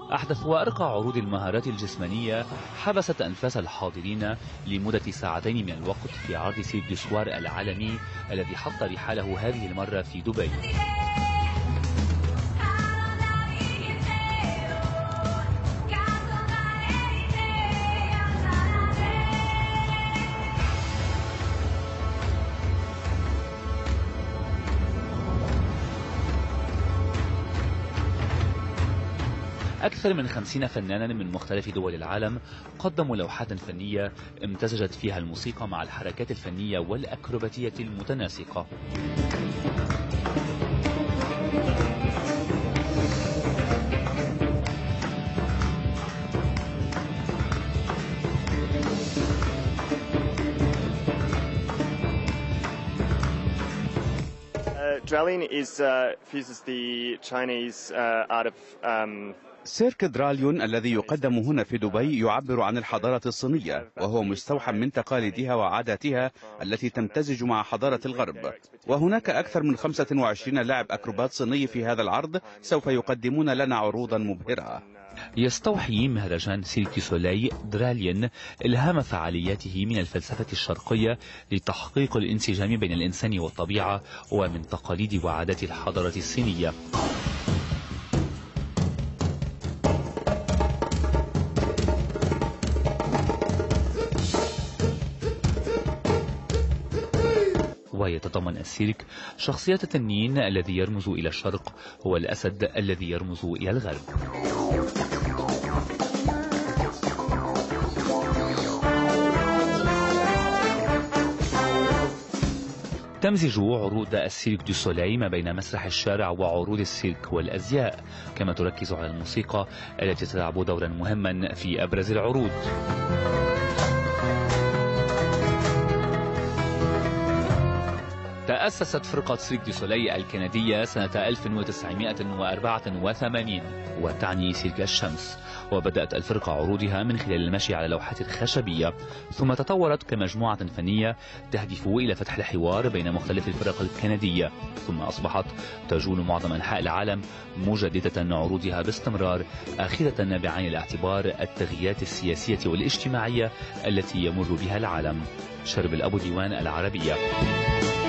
أحدث وأرقى عروض المهارات الجسمانية حبست أنفاس الحاضرين لمدة ساعتين من الوقت في عرض سيرك دو سوار العالمي الذي حط رحاله هذه المرة في دبي. أكثر من 50 فنانا من مختلف دول العالم قدموا لوحات فنية امتزجت فيها الموسيقى مع الحركات الفنية والأكروباتية المتناسقة. Dralion fuses the Chinese art of سيرك دراليون الذي يقدم هنا في دبي يعبر عن الحضارة الصينية، وهو مستوحى من تقاليدها وعاداتها التي تمتزج مع حضارة الغرب. وهناك أكثر من 25 لاعب أكروبات صيني في هذا العرض سوف يقدمون لنا عروضا مبهرة. يستوحي مهرجان سيرك دو سولي دراليون إلهام فعالياته من الفلسفة الشرقية لتحقيق الانسجام بين الإنسان والطبيعة ومن تقاليد وعادات الحضارة الصينية. ويتضمن السيرك شخصية التنين الذي يرمز إلى الشرق هو الأسد الذي يرمز إلى الغرب. تمزج عروض السيرك دو سولي ما بين مسرح الشارع وعروض السيرك والأزياء، كما تركز على الموسيقى التي تلعب دورا مهما في أبرز العروض. تأسست فرقة سيرك دو سولي الكندية سنة 1984 وتعني سيرك الشمس، وبدأت الفرقة عروضها من خلال المشي على لوحات خشبية، ثم تطورت كمجموعة فنية تهدف إلى فتح الحوار بين مختلف الفرق الكندية، ثم أصبحت تجول معظم أنحاء العالم مجددة عروضها باستمرار، آخذة بعين الاعتبار التغييرات السياسية والاجتماعية التي يمر بها العالم. شرب الأبو ديوان العربية.